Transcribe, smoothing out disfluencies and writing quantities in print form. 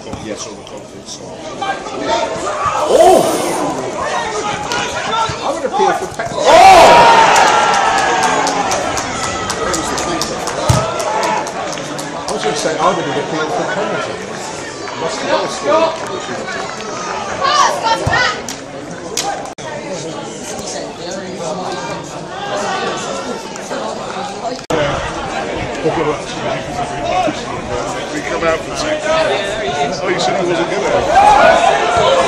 yes, on the confidence side. Oh! I would appeal for penalty. Oh! I was going to say I would have appealed for penalty. That's the other score. We come out for 2. Oh, you said he wasn't good at it.